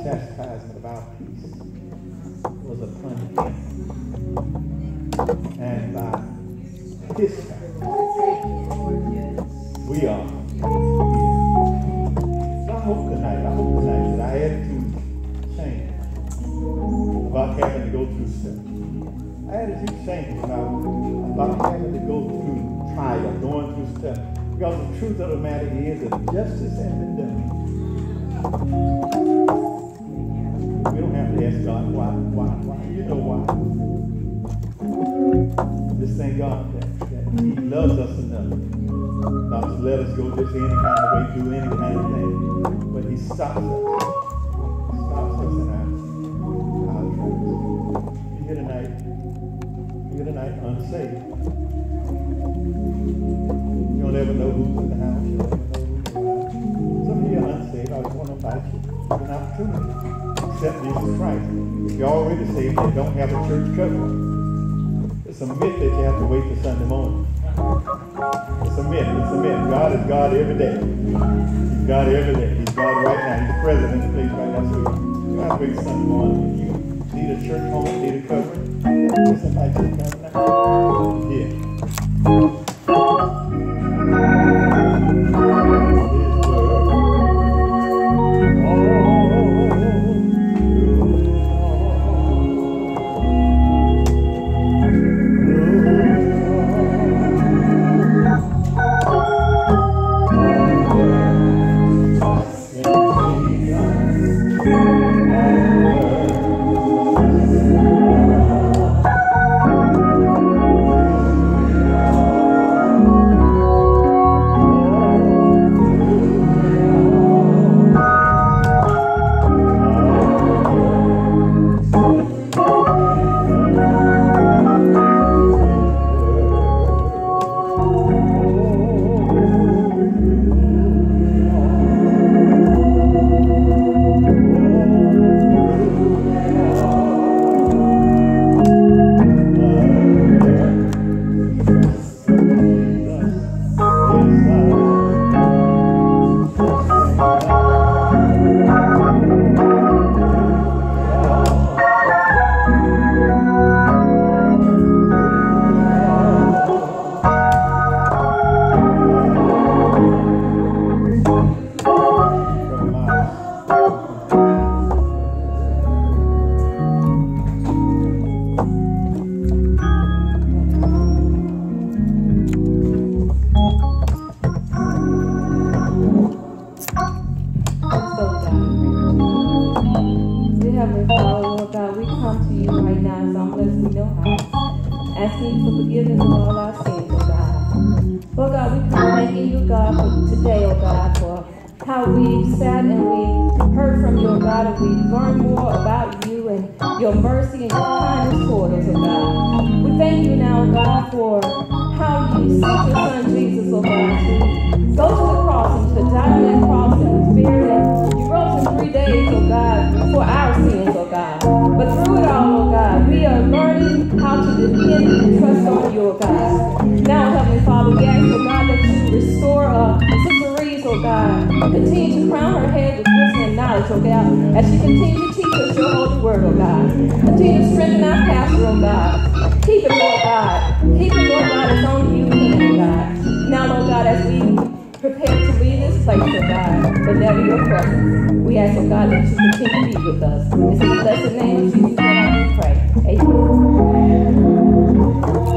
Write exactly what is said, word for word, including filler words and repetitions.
chastisement of our peace was upon him. And by his stripes, we are. So I hope tonight, I hope tonight that our attitude change about having to go through stuff. Our attitude changes about, about having to go through trial, going through stuff. Because the truth of the matter is that justice has been done. We don't have to ask God why, why, why. You know why. Just thank God that, that he loves us enough not to let us go just any kind of way, do any kind of thing. But he stops us. He stops us in our, our tracks. You're here tonight. You're here tonight unsaved. You don't ever know who's in the house. You don't ever know who's around. Some of you are unsaved. I just want to invite you to an opportunity. Accept Jesus Christ. If you're already saved, you don't have a church covering. It's a myth that you have to wait till Sunday morning. It's a myth. It's a myth. God is God every day. He's God every day. He's God right now. He's present in the place right now. So you don't have to wait till Sunday morning. If you need a church home, need a covering, just invite you to come now. Yeah. It's in the blessed name of Jesus that I do pray. Amen.